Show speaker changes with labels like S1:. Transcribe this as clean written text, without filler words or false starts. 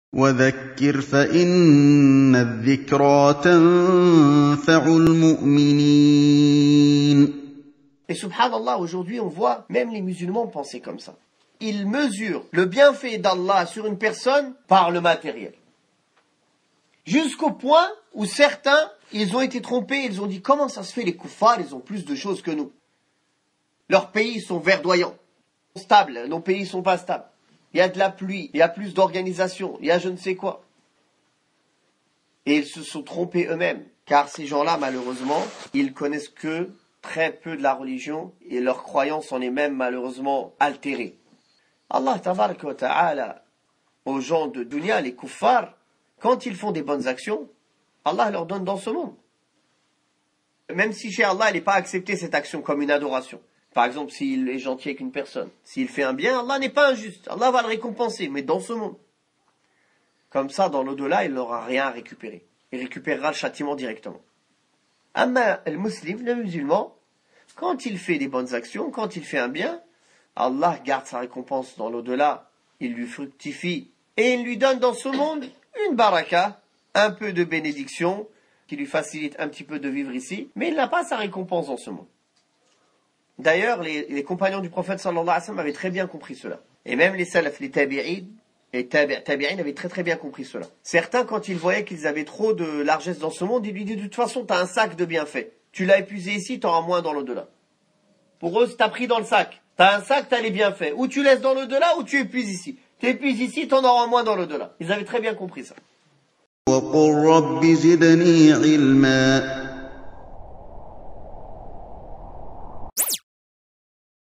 S1: وذكر فإن الذكرى تنفع المؤمنين.
S2: Et subhanallah, aujourd'hui on voit même les musulmans penser comme ça. Ils mesurent le bienfait d'Allah sur une personne par le matériel. Jusqu'au point où certains, ils ont été trompés, ils ont dit comment ça se fait les koufars, ils ont plus de choses que nous. Leurs pays sont verdoyants, stables, nos pays sont pas stables. Il y a de la pluie, il y a plus d'organisation, il y a je ne sais quoi. Et ils se sont trompés eux-mêmes, car ces gens-là, malheureusement, ils connaissent que très peu de la religion et leur croyance en est même malheureusement altérée. Allah tabaraka wa ta'ala, aux gens de dunya, les kuffars, quand ils font des bonnes actions, Allah leur donne dans ce monde. Même si chez Allah, il n'est pas accepté cette action comme une adoration. Par exemple, s'il est gentil avec une personne, s'il fait un bien, Allah n'est pas injuste. Allah va le récompenser, mais dans ce monde. Comme ça, dans l'au-delà, il n'aura rien à récupérer. Il récupérera le châtiment directement. Amma le musulman, quand il fait des bonnes actions, quand il fait un bien, Allah garde sa récompense dans l'au-delà. Il lui fructifie et il lui donne dans ce monde une baraka, un peu de bénédiction, qui lui facilite un petit peu de vivre ici, mais il n'a pas sa récompense dans ce monde. D'ailleurs, les compagnons du prophète sallallahu alayhi wa sallam avaient très bien compris cela. Et même les salaf, les tabi'in, avaient très très bien compris cela. Certains, quand ils voyaient qu'ils avaient trop de largesse dans ce monde, ils lui disaient de toute façon, tu as un sac de bienfaits. Tu l'as épuisé ici, tu auras moins dans l'au-delà. Pour eux, si tu as pris dans le sac, tu as un sac, tu as les bienfaits. Ou tu laisses dans l'au-delà, ou tu épuises ici. Tu épuises ici, tu en auras moins dans l'au-delà. Ils avaient très bien compris ça.
S1: وقل رب زدني علما